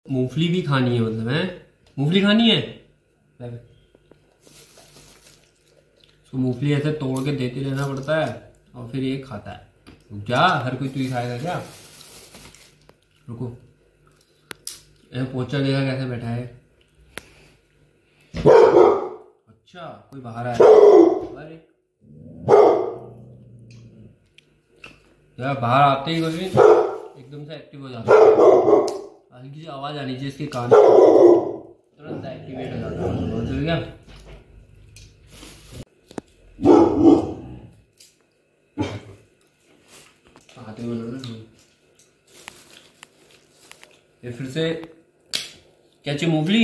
मूंगफली भी खानी है, मतलब है मूंगफली खानी है। तो मूंगफली ऐसे तोड़ के देते रहना पड़ता है और फिर ये खाता है। क्या हर कोई तू ही खाएगा क्या? रुको, पोचा देखा कैसे बैठा है। अच्छा कोई बाहर आया। अरे यार बाहर आते ही कोई एकदम से एक्टिव हो जाता है। हल्की सी आवाज आनी चाहिए इसके कान, तुरंत एक्टिवेट हो जाता है। चल गया। आते ही बनाना ये फिर से क्या चाहिए? मूंगफली।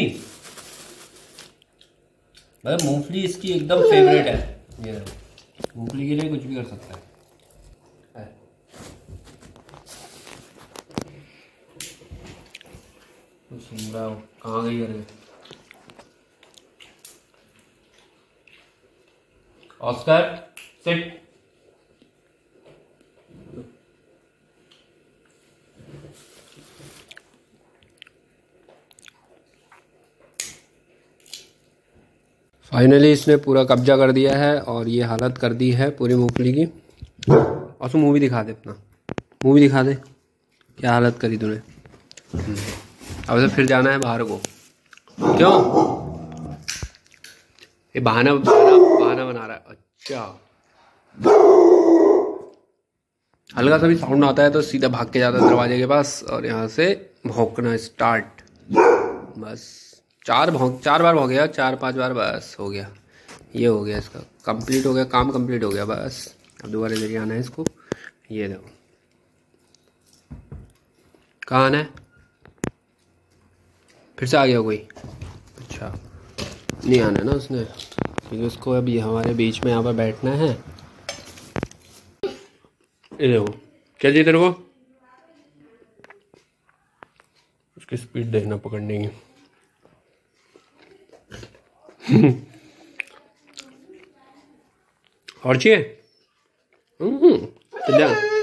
भाई मूंगफली इसकी एकदम फेवरेट है। ये मूंगफली के लिए कुछ भी कर सकता है। सुन रहा हूँ कहाँ गई? अरे ऑस्कर सिट। फाइनली इसने पूरा कब्जा कर दिया है और ये हालत कर दी है पूरी मूंगफली की। और तू मूवी दिखा दे, अपना मूवी दिखा दे, क्या हालत करी तूने। अब तो फिर जाना है बाहर को। क्यों? ये बहाना बहाना बना रहा है। अच्छा हल्का सा भी साउंड आता है तो सीधा भाग के जाता है दरवाजे के पास और यहाँ से भौंकना स्टार्ट। बस चार बार भौंक गया, 4-5 बार, बस हो गया। ये हो गया, इसका कंप्लीट हो गया, काम कंप्लीट हो गया। बस अब दोबारा इधर आना है इसको। ये देखो कहाँ आना है, फिर से आ गया कोई। अच्छा नहीं आना है ना उसने, क्योंकि उसको अभी हमारे बीच में यहाँ पर बैठना है। ये देखो क्या चाहिए तेरे को? उसकी स्पीड देखना पकड़ने की। और चाहिए? चल जा।